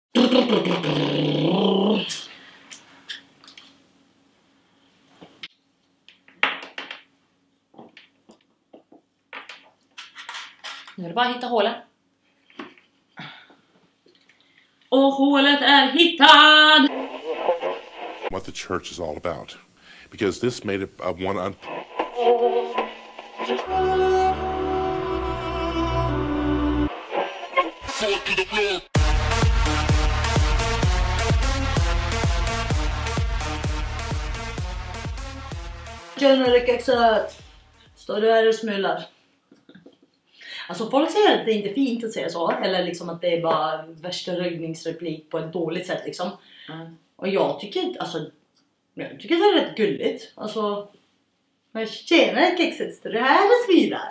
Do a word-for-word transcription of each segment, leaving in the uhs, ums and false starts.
Nu är det bara att hitta hålen. Och hålet är hittad! What the church is all about. Because this made it uh, one... Un Tjenare kexet! Står du här och smular? Alltså folk säger att det inte är fint att säga så. Eller liksom att det är bara värsta rögningsreplik på ett dåligt sätt liksom. Mm. Och jag tycker alltså jag tycker det är rätt gulligt. Alltså tjenare kexet, står du här och smular?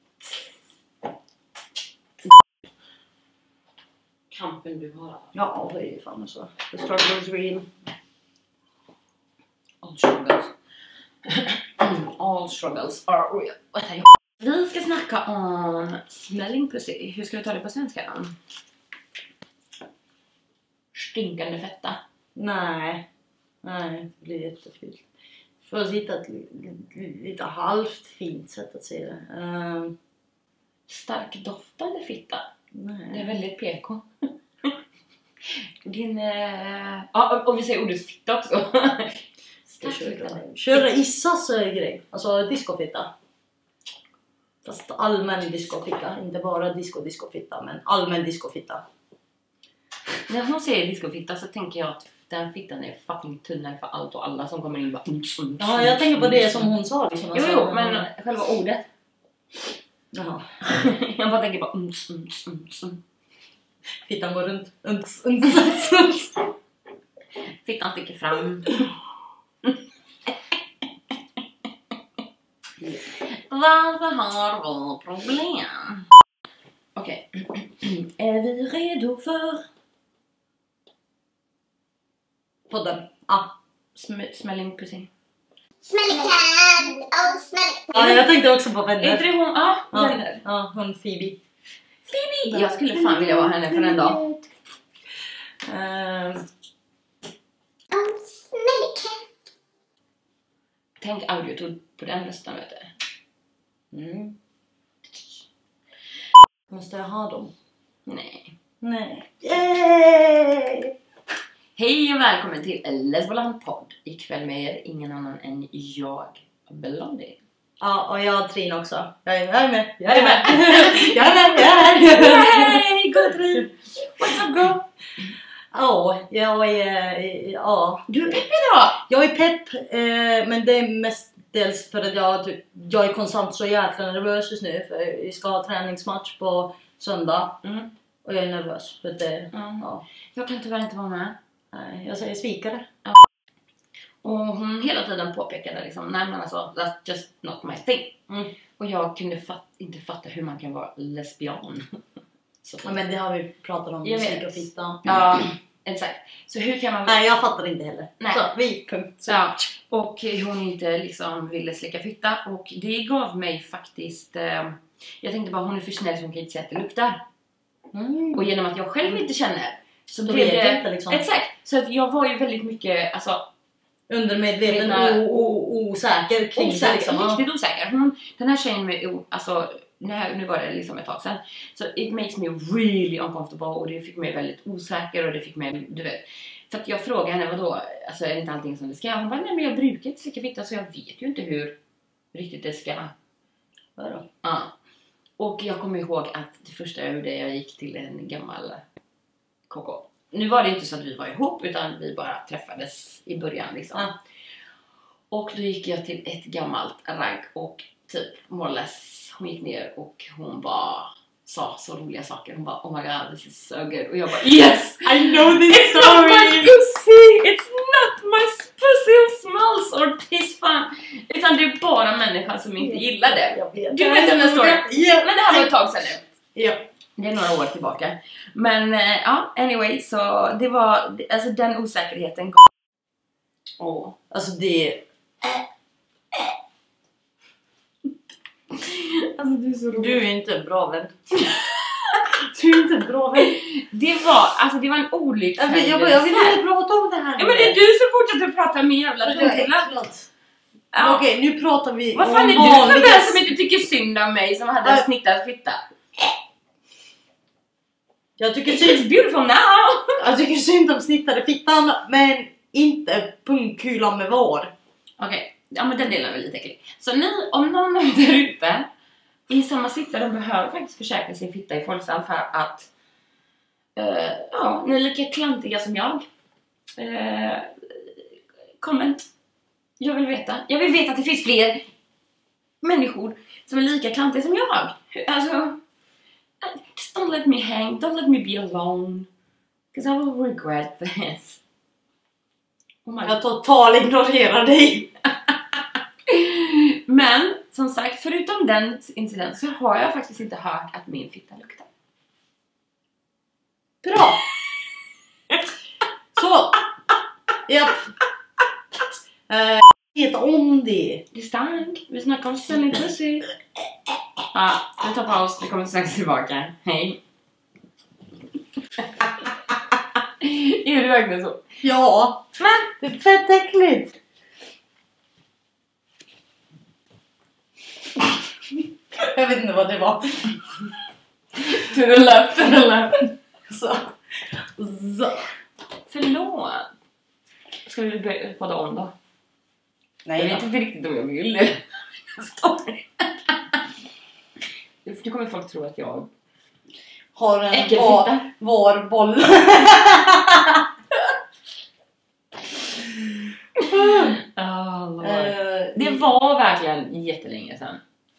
Kampen du har. Ja, det är ju fan så. The struggle is real. All struggles. All struggles are real. Vi ska snacka om smelling pussy. Hur ska vi ta det på svenska då? Stinkande fetta. Nej. Nej, det blir jättefint. För att hitta ett lite halvt fint sätt att se det. Uh, Stark doftande fitta. Nej. Det är väldigt P K. Din... Uh... Ja, och vi säger ordet fitta också. Köra Issas grej. Alltså discofitta. Fast allmän discofitta. Inte bara disco-discofitta. Men allmän discofitta. När hon säger discofitta så tänker jag att den fittan är fucking tunnare för allt och alla som kommer in bara... Ja, jag tänker på det som hon sa. Liksom. Jo, jo, men själva ordet. Jaha. Jag bara tänker bara... Ums, ums, ums. Fittan går runt. Ums, ums, ums. Fittan sticker fram. Varför har vi problem? Okej. Okay. Är vi redo för... podden? Ah. Sm- smelling pussy. Smelling hand, oh smelling. Ja, jag tänkte också på vänner. Är inte det hon? Ah, ja, vänner. ja, hon Phoebe. Phoebe! Jag skulle fan vilja vara henne för en dag. Uh, Oh smelling hand. Tänk audio på den rösten, vet du. mm. Måste jag ha dem? Nej. Nej. Yay! Hej och välkommen till Lesboland podd. Ikväll med er ingen annan än jag, Blondie. Ja, och jag har Trin också. Jag är, jag är med. Jag är med. Jag är med. Jag är med. Hej, god Trin. What's up, girl? Ja, jag är... Ja. Du är pepp idag. Jag är pepp, eh, men det är mest dels för att jag, typ, jag är konstant så jäkla nervös just nu. För vi ska ha träningsmatch på söndag. Mm. Och jag är nervös. För det, Mm. ja. Jag kan tyvärr inte vara med. Nej, jag säger svikare. Ja. Och hon hela tiden påpekade liksom, nej men alltså, that's just not my thing. Mm. Och jag kunde fat, inte fatta hur man kan vara lesbian. Så Ja, men det har vi pratat om. Jag vet. Musik och fitta. Ja, exakt. Så hur kan man... Nej, jag fattar inte heller. Nej. Så, vi, punkt. Så. Ja, och hon inte liksom ville slicka fitta. Och det gav mig faktiskt... Eh, jag tänkte bara, hon är för snäll så hon kan inte säga att det luktar. Mm. Och genom att jag själv inte känner så Då blev vet det... jag inte, liksom. Exakt. Så att jag var ju väldigt mycket... Alltså, Undermedveten Medna- och o- osäker kring det osäker, liksom. riktigt osäker. Hon, den här tjejen med... o- Alltså, nu, nu var det liksom ett tag sedan. Så it makes me really uncomfortable. Och det fick mig väldigt osäker. Och det fick mig... Du vet... För att jag frågade henne, vadå? Alltså är det inte allting som det ska? Hon bara, nej men jag brukar inte slicka fitta så jag vet ju inte hur riktigt det ska. Vadå? Ja. Och jag kommer ihåg att det första jag gjorde, jag gick till en gammal K K. Nu var det inte så att vi var ihop utan vi bara träffades i början liksom. Ja. Och då gick jag till ett gammalt ragg och typ målless. Hon gick ner och hon bara sa så roliga saker. Hon bara, oh my god, this is so good. Och jag bara, yes! I know this It's not my pussy! It's not my pussy who smells or tastes fun! Utan det är bara människan som inte gillar det. Jag vet. Du vet den här storyn. Ja. Men det här var ett tag sedan nu. Ja. Det är några år tillbaka. Men eh, ja, anyway, så det var, alltså den osäkerheten. Åh. Alltså det... Alltså du är så rolig. Du är inte en bra vän. Du är inte bra vän. Det var, alltså det var en olycka. Jag vill, jag, jag vill inte prata om det här. Ja, men det är du som fortsätter prata med jävla tungkullar. Ja. Okej, nu pratar vi Vad fan är du för vän som inte tycker synd om mig som hade en Äh. snittad fitta? Jag tycker It's synd, beautiful now! jag tycker synd om snittade fittan, men inte pungkulan med var. Okej, ja men den delen är väl lite äcklig. Så ni, om någon är där ute i samma sitta, de behöver faktiskt försäkra sin fitta i Folksam för att uh, ja, ni är lika klantiga som jag. Uh, comment. Jag vill veta. Jag vill veta att det finns fler människor som är lika klantiga som jag. Alltså, just don't let me hang. Don't let me be alone. Because I will regret this. Oh my God. Jag totalt ignorerar dig. Men, som sagt, förutom den incidenten så har jag faktiskt inte hört att min fitta luktar. Bra. Så. Japp. Eh, vet om det. Det stank. Vi snackar om ställning pussy. Ja, vi tar paus. Vi kommer strax tillbaka. Hej. Är det verkligen så? Ja. Men, Det är fett äckligt. Jag vet inte vad det var. to the left, to the left. Så. Så. Förlåt. Ska vi börja podda om då? Jag Nej, vet inte riktigt om jag vill det. Story. Nu kommer folk tro att jag har en äckelfitta. var, var boll. Oh, Lord. Eh, Det var verkligen jättelänge sedan.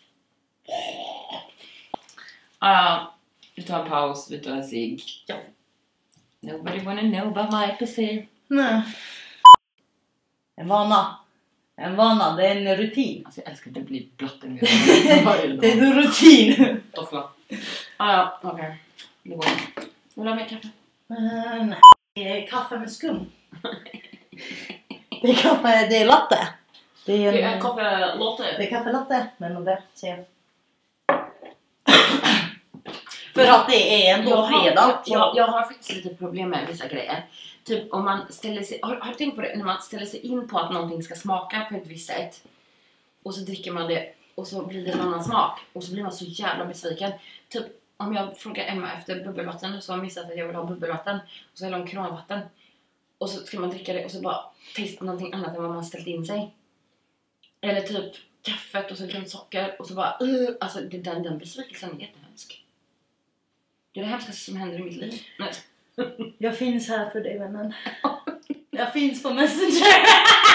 Ja, vi tar en paus, vi tar en cigg. Ja. Nobody wanna know about my pussy. Nej. En vana. En vana, det är en rutin. Alltså jag älskar att det blir blott en Det är en rutin. Toffla. Ah, ja, okej. Okay. Det går. Vill du ha mer kaffe? Uh, nej, det är kaffe med skum. Det är kaffe, det är latte. Det är, en, Det är kaffe latte. det är kaffe latte, men om det ser jag. För att det är ändå Jag har, fredag. jag, jag har faktiskt lite problem med vissa grejer. Typ om man ställer sig, har, har du tänkt på det? När man ställer sig in på att någonting ska smaka på ett visst sätt. Och så dricker man det och så blir det en annan smak. Och så blir man så jävla besviken. Typ om jag frågar Emma efter bubbelvatten så har jag missat att jag vill ha bubbelvatten. Och så häller hon kranvatten. Och så ska man dricka det och så bara testa någonting annat än vad man ställt in sig. Eller typ kaffet och så glömt socker. Och så bara, uh, alltså det, den, den besvikelsen är jättehemsk. Det är det hemskaste som händer i mitt liv. Nej. Jag finns här för dig, vännen. Jag finns på Messenger.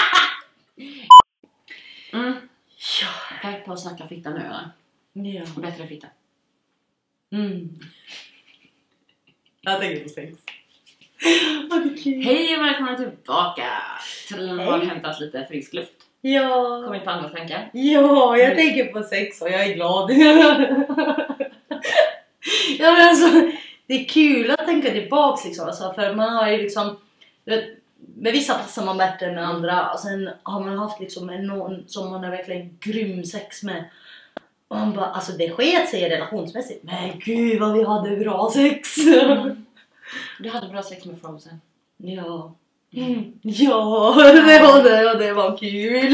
Mm. Ja. Tack på att snacka fitta nu eller? Ja. Bättre fitta. Mm. Jag tänker på sex. Vad det är kul. Hej och välkomna tillbaka. Trillen har Hej. hämtat lite frisk luft. Ja. Kommit på andra tankar. Ja, jag tänker på sex och jag är glad. Ja, men alltså, det är kul att tänka tillbaks liksom, alltså, för man har ju liksom, vet, med vissa passar man bättre än med andra och sen har man haft liksom en någon som man är verkligen grym sex med och man bara, alltså det sket sig relationsmässigt, men gud vad vi hade bra sex. Mm. Du hade bra sex med Frozen. Ja. Mm. Ja, det var det och det var kul.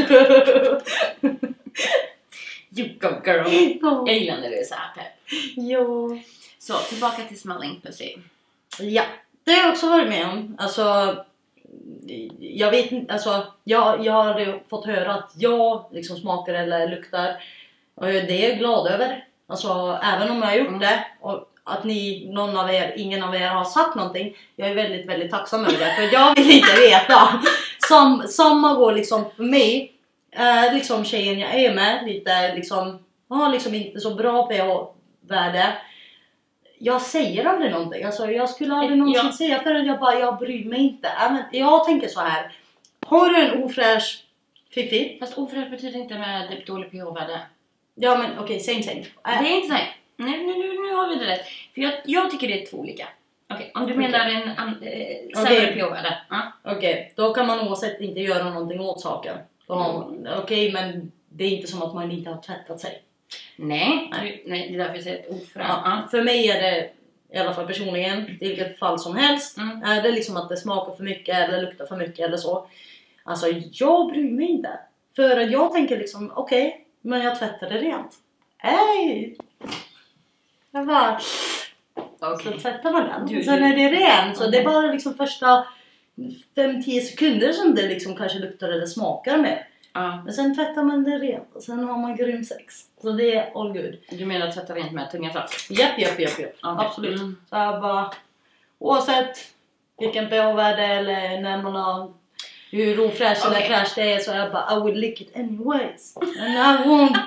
You go girl. Jag gillar när du är så här pepp. Ja. Så tillbaka till smelling pussy. Ja, det har jag också varit med om. Alltså, jag vet inte, alltså, jag, jag har fått höra att jag liksom smakar eller luktar. Och det är jag glad över. Alltså, även om jag har gjort Mm. det. Och att ni, någon av er, ingen av er har sagt någonting. Jag är väldigt, väldigt tacksam över det. För jag vill inte veta. Som, samma går liksom för mig. Eh, liksom tjejen jag är med. Lite liksom, har liksom inte så bra pH-värde. Jag säger aldrig någonting. Alltså, jag skulle aldrig någonsin Ja. säga för att jag bara, jag bryr mig inte. Äh, men jag tänker så här. Har du en ofräsch fiffi? Fast ofräsch betyder inte med typ dålig pH-värde. Ja men okej, okay, same same. Äh, Det är inte så här. Nej, nu, nu, nu har vi det rätt. För jag, jag tycker det är två olika. Okej, om du Okej. menar en an, eh, sämre Okej. pH-värde. Ja. Okej, okay, då kan man oavsett inte göra någonting åt saken. Okej, okay, men det är inte som att man inte har tvättat sig. Nej, nej, nej, det är därför jag säger ett ofräsch. Ja, Ja. för mig är det i alla fall personligen, i vilket fall som helst. Mm. Är det liksom att det smakar för mycket eller luktar för mycket eller så. Alltså jag bryr mig inte. För att jag tänker liksom, okej, okay, men jag tvättar det rent. Nej! Jag bara, Okay. så tvättar man den. Du, Sen du. är det rent. Så Mm. det är bara liksom första fem till tio sekunder som det liksom kanske luktar eller smakar mer. Ja. Men sen tvättar man det rent och sen har man grym sex. Så det är all good. Du menar att tvätta rent med tungan så? Japp, japp, japp, japp. Okay. Absolut. Mm. Så jag bara, oavsett vilken pH-värde eller när man har hur ofräsch Okay. eller fräsch det är, så jag bara, I would lick it anyways. And I won't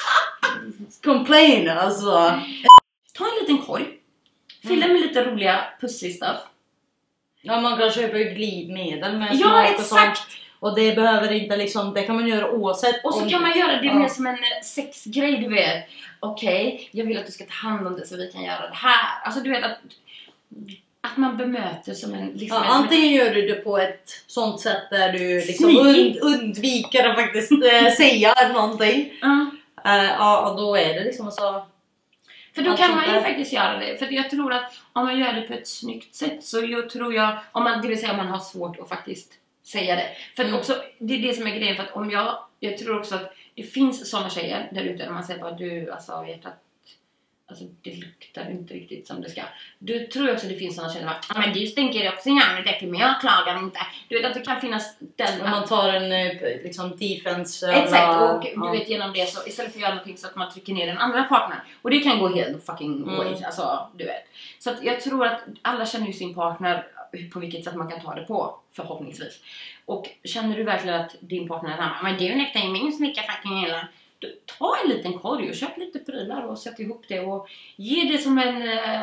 complain, alltså. Ta en liten korg. Fylla med lite roliga pussy-stuff. Ja, man kan köpa ju glidmedel med Ja, smak och exakt! sånt. Och det behöver inte liksom, det kan man göra oavsett. Och så om- kan man göra det Ja. mer som en sexgrej, du vet. Okej, okay, jag vill att du ska ta hand om det så vi kan göra det här. Alltså du vet att, att man bemöter som en... Liksom Ja, en antingen gör du det på ett sånt sätt där du liksom Sneaky. und, undviker att faktiskt äh, säga någonting. Ja. Uh, ja, och då är det liksom så. För då Allt kan sånt man ju där. faktiskt göra det. För jag tror att om man gör det på ett snyggt sätt så jag tror jag, om man, det vill säga om man har svårt att faktiskt säga det. För att Mm. också, det är det som är grejen. För att om jag, jag tror också att det finns sådana tjejer där ute där man säger bara du, alltså vet att alltså, det luktar inte riktigt som det ska. Då tror jag också att det finns sådana tjejer där ja men du stinker också jävligt äckligt men jag klagar inte. Du vet att det kan finnas den... Om man tar en eh, liksom defense. Exakt, och ja. du vet genom det så istället för att göra någonting så att man trycker ner den andra partnern. Och det kan gå helt fucking Mm. ways, alltså du vet. Så att jag tror att alla känner ju sin partner på vilket sätt man kan ta det på, förhoppningsvis. Och känner du verkligen att din partner är hemma, men du nektar ju minst lika fucking hela. Ta en liten korg och köp lite prylar och sätt ihop det och ge det som en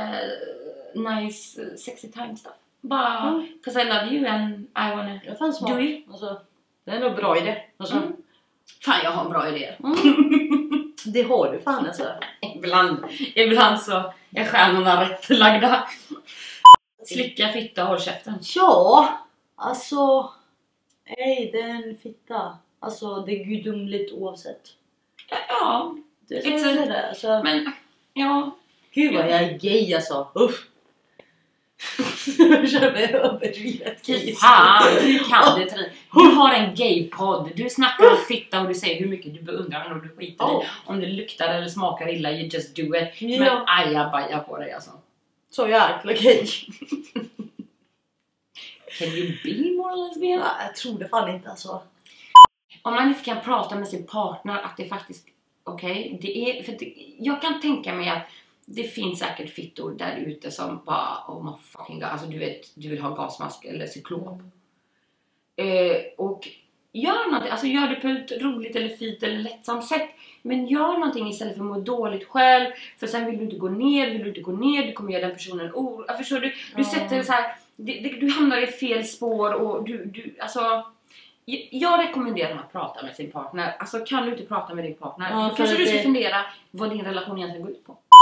uh, nice uh, sexy time stuff. Bara, Mm. 'cause I love you and I wanna Det fanns smart. do it. Alltså, det är nog bra idé. Alltså, Mm. Fan, jag har bra idéer. mm. Det har du fan alltså. Ibland, ibland så är stjärnorna rätt lagda. Slicka, fitta, håll käften. Ja, alltså. Nej, det är en fitta. Alltså, det är gudomligt oavsett. Ja, Det är It's så a- är det. Alltså, men ja. gud vad jag är gay alltså. Uff. Jag känner mig överdrivet gay. Fan, hur kan det Trin? Du har en gaypodd. Du snackar om fitta och du säger hur mycket du beundrar och du skiter Oh. i. Om det luktar eller smakar illa, you just do it. Ja. Men ajabaja på dig alltså. Så jäkla gay. Can you be more lesbian? Ja, jag tror det fan inte alltså. Om man inte kan prata med sin partner att det faktiskt, okej, okay, det är, för det, jag kan tänka mig att det finns säkert fittor där ute som bara, oh my fucking god, alltså du vet, du vill ha gasmask eller cyklop. Eh, och gör någonting, alltså gör det på ett roligt eller fint eller lättsamt sätt. Men gör någonting istället för att må dåligt själv. För sen vill du inte gå ner, vill du inte gå ner, du kommer göra den personen oro. Jag förstår du, du Mm. sätter så här, det, det, du hamnar i fel spår och du, du alltså... Jag- Jag rekommenderar att prata med sin partner. Alltså kan du inte prata med din partner, Ja, då för kanske att du ska det- fundera vad din relation egentligen går ut på.